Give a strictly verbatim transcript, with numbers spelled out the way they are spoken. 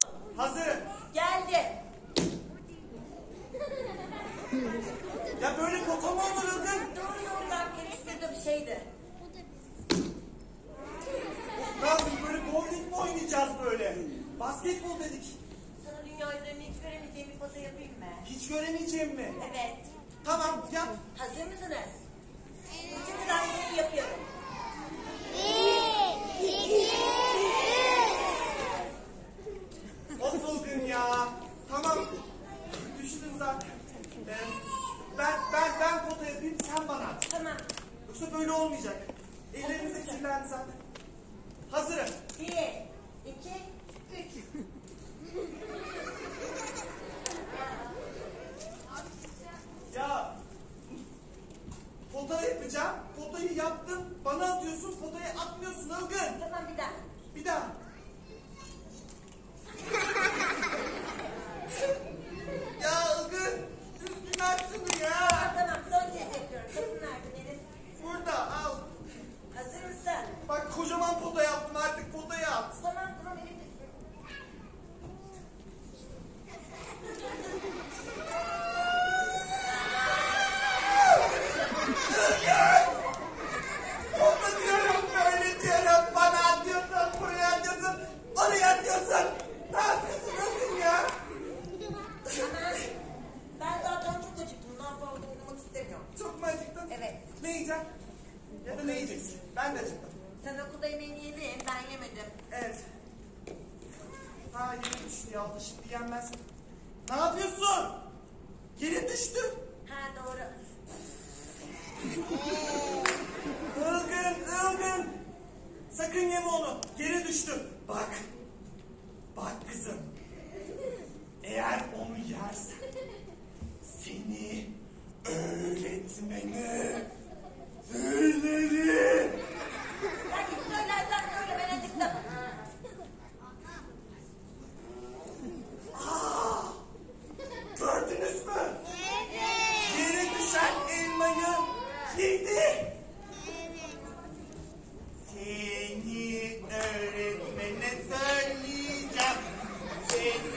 Hazırım. Geldi. Ya böyle kafa mı olur Ilgın? Doğru doğru ben karıştırdım şeydi. Ne yapayım, böyle bowling mi oynayacağız böyle? Basketbol dedik. Sana dünya üzerinde hiç göremeyeceğim bir foto yapayım mı? Hiç göremeyeceğim mi? Evet. Tamam, yap. Hazır mısınız? Bütün gıdaları yapıyorum. Of Ilgın ya. Tamam. Düştün zaten. Ee, ben, ben, ben foto yapayım, sen bana at. Tamam. Yoksa böyle olmayacak. Ellerimiz kirlendi zaten. Hazırım. Bir, iki, üç. Ya foto yapacağım. Fotoyu yaptım. Bana atıyorsun. Fotoyu atmıyorsun Ilgın. Tamam bir daha. Bir daha. Ya Ilgın. Düzgün at şunu ya. Tamam son kez yapıyorum. Kapın nerede benim? Burada al. Hazır mısın? Bak kocaman foto yaptım, artık fotoyu at. Tamam tamam elimde. Foto diyorum, böyle diyorum. Bana atıyorsun, buraya atıyorsun, oraya atıyorsun. Ne yapıyorsun Ilgın ya? Aman. Ben zaten çok acıktım. Daha fazla oynamak istemiyorum. Çok mu acıktın? Evet. Ne yiyeceksin? Ya da ne yiyeceksin? Ben de acıktım. Sen okulda yemeğini yedin. Ben yemedim. Evet. Ha, yere düştü ya. Şimdi yenmez. Ne yapıyorsun? Yere düştü. Ha doğru. Ilgın, Ilgın. Sakın yeme onu. Yere düştü. Bak. Bak kızım. Eğer onu yersen seni öğretmene söylerim. Sen git söylersen söyle ben acıktım. Aa, gördünüz mü? Yere düşen elmayı yedi. Seni öğretmene söyleyeceğim. Seni